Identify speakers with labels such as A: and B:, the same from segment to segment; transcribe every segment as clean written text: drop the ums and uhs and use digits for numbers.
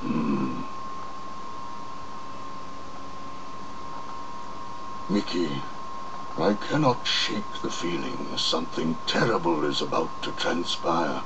A: Mickey, I cannot shake the feeling something terrible is about to transpire.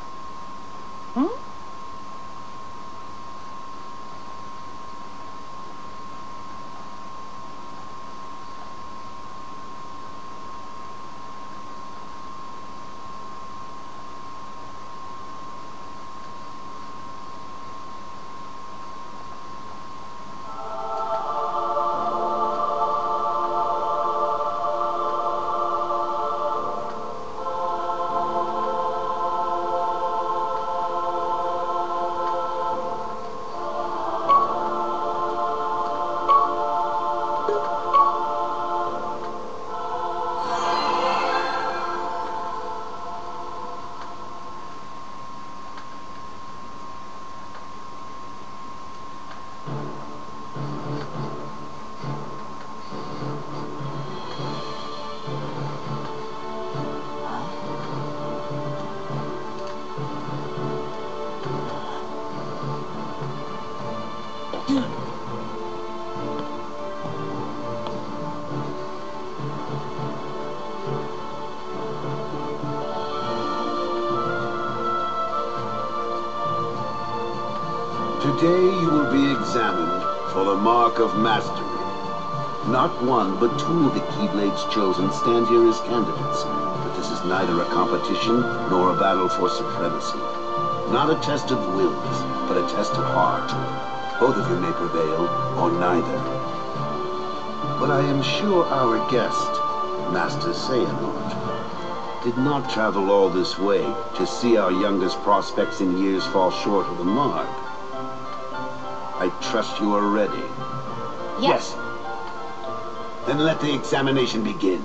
B: Today you will be examined for the mark of mastery. Not one, but two of the Keyblades chosen stand here as candidates. But this is neither a competition nor a battle for supremacy. Not a test of wills, but a test of heart. Both of you may prevail, or neither. But I am sure our guest, Master Xehanort, did not travel all this way to see our youngest prospects in years fall short of the mark. I trust you are ready.
C: Yes.
B: Then let the examination begin.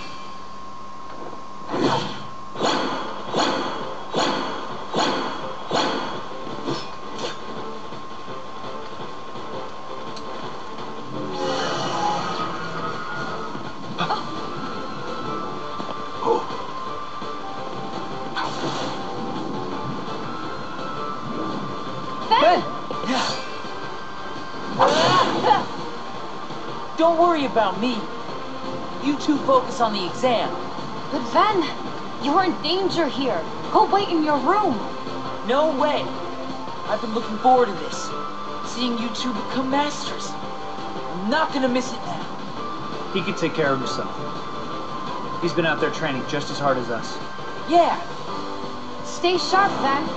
C: Don't worry about me. You two focus on the exam.
D: But Ven, you're in danger here. Go wait in your room.
C: No way. I've been looking forward to this. Seeing you two become masters. I'm not gonna miss it now.
E: He can take care of himself. He's been out there training just as hard as us.
C: Yeah.
D: Stay sharp, Ven.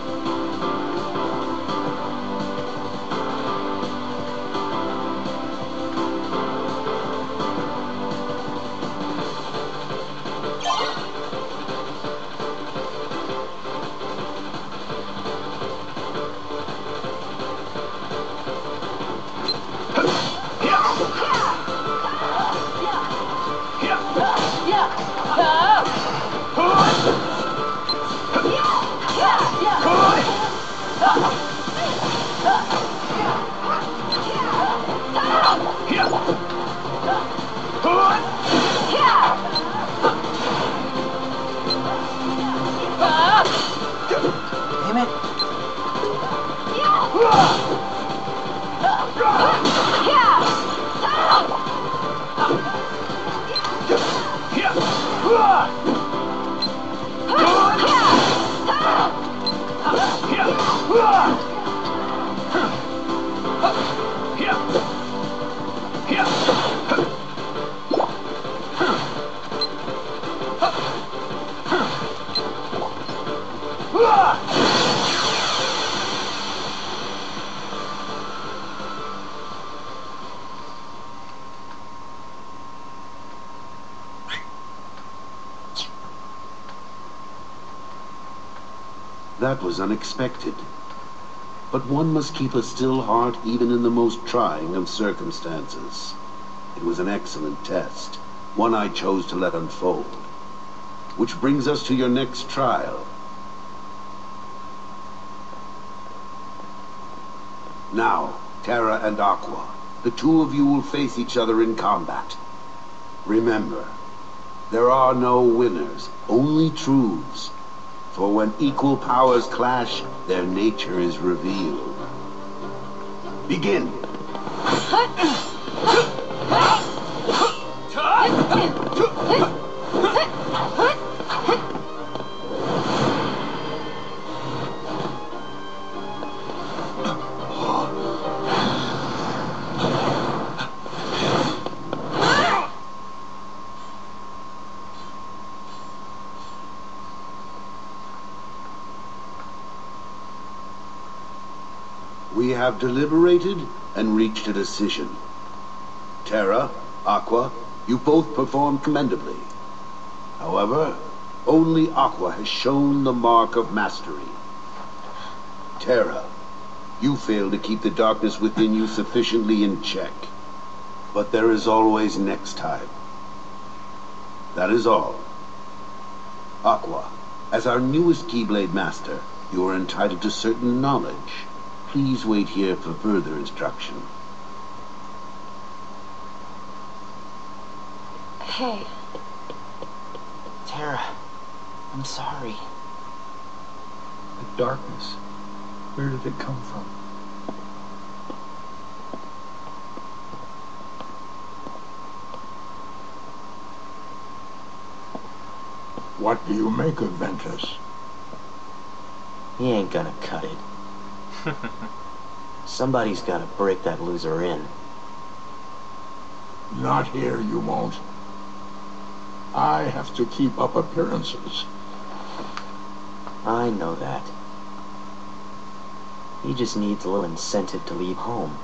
C: Damn it.
B: That was unexpected. But one must keep a still heart even in the most trying of circumstances. It was an excellent test, one I chose to let unfold. Which brings us to your next trial. Now, Terra and Aqua, the two of you will face each other in combat. Remember, there are no winners, only truths. For when equal powers clash, their nature is revealed. Begin. We have deliberated and reached a decision. Terra, Aqua, you both performed commendably. However, only Aqua has shown the mark of mastery. Terra, you failed to keep the darkness within you sufficiently in check. But there is always next time. That is all. Aqua, as our newest Keyblade Master, you are entitled to certain knowledge. Please wait here for further instruction.
D: Hey.
C: Terra, I'm sorry.
E: The darkness. Where did it come from?
A: What do you make of Ventus?
F: He ain't gonna cut it. Somebody's gotta break that loser in.
A: Not here, you won't. I have to keep up appearances.
F: I know that. He just needs a little incentive to leave home.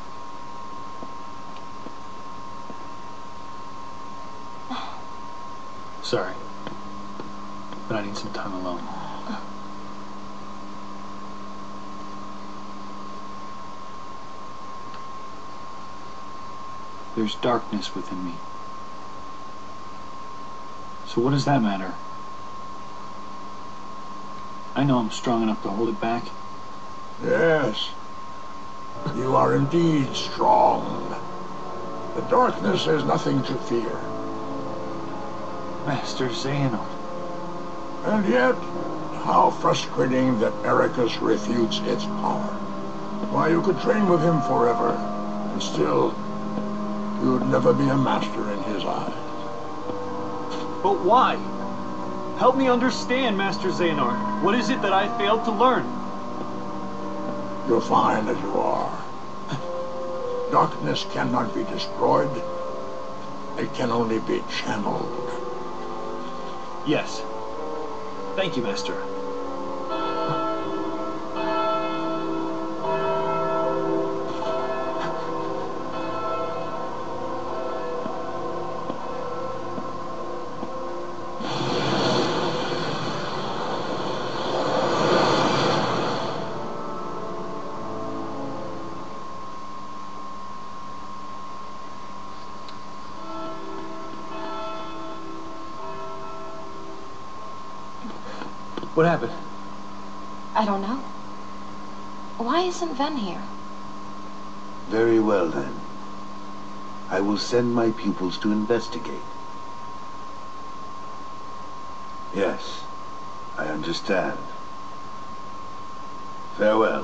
E: Sorry. But I need some time alone. There's darkness within me. So what does that matter? I know I'm strong enough to hold it back.
A: Yes, you are indeed strong. The darkness has nothing to fear.
E: Master Xehanort.
A: And yet, how frustrating that Ericus refutes its power. Why, you could train with him forever, and still, you would never be a master in his eyes.
G: But why? Help me understand, Master Xehanort. What is it that I failed to learn?
A: You're fine as you are. Darkness cannot be destroyed. It can only be channeled.
G: Yes. Thank you, Master. What happened?
D: I don't know. Why isn't Ven here?
B: Very well, then. I will send my pupils to investigate. Yes, I understand. Farewell.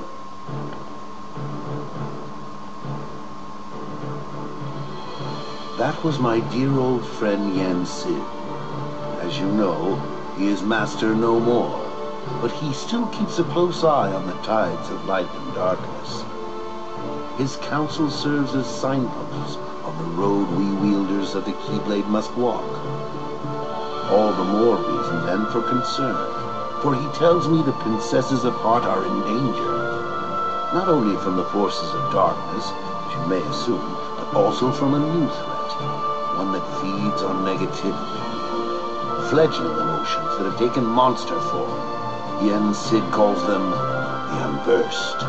B: That was my dear old friend Yen Sid. As you know, he is master no more, but he still keeps a close eye on the tides of light and darkness. His counsel serves as signposts on the road we wielders of the Keyblade must walk. All the more reason, then, for concern, for he tells me the princesses of heart are in danger, not only from the forces of darkness, as you may assume, but also from a new threat, one that feeds on negativity. Fledgling emotions that have taken monster form. Yen Sid calls them the Unversed.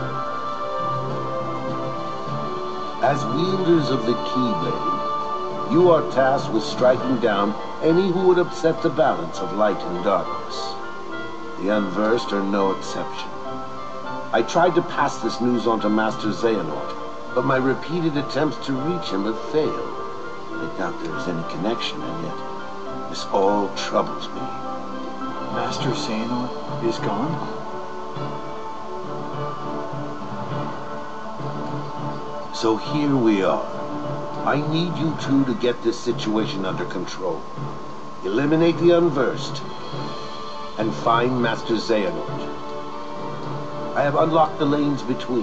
B: As wielders of the Keyblade, you are tasked with striking down any who would upset the balance of light and darkness. The Unversed are no exception. I tried to pass this news on to Master Xehanort, but my repeated attempts to reach him have failed. I doubt there is any connection, and yet this all troubles me.
E: Master Xehanort is gone?
B: So here we are. I need you two to get this situation under control. Eliminate the unversed, and find Master Xehanort. I have unlocked the lanes between.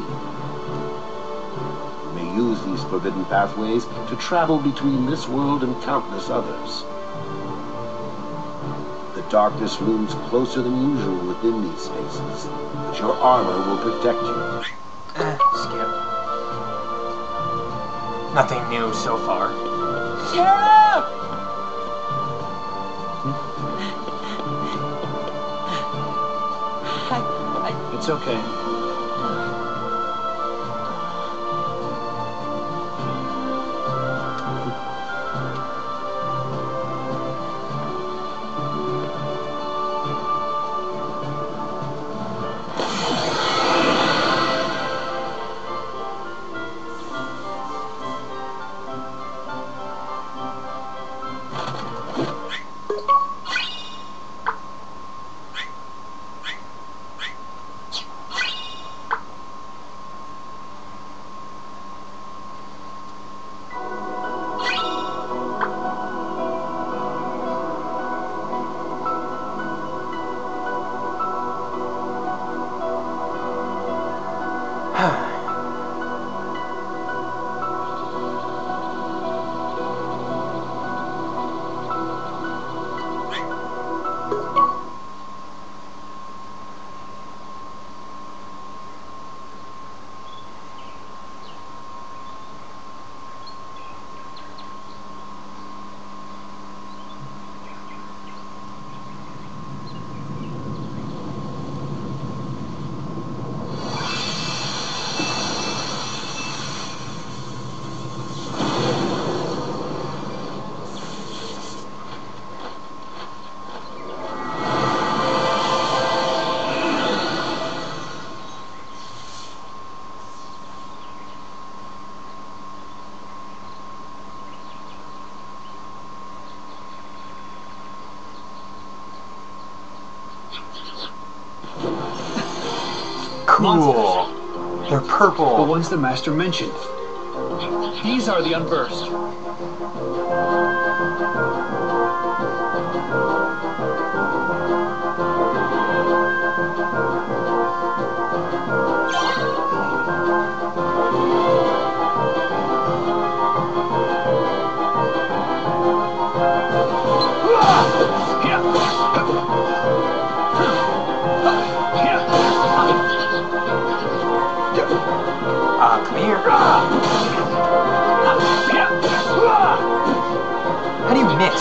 B: You may use these forbidden pathways to travel between this world and countless others. The darkness looms closer than usual within these spaces, but your armor will protect you.
H: Skip. Nothing new so far.
C: Tara!
G: It's okay.
H: Cool. They're purple.
G: The ones the Master mentioned. These are the unversed.
H: Come here. How do you miss?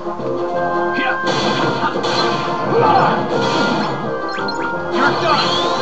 G: You're done!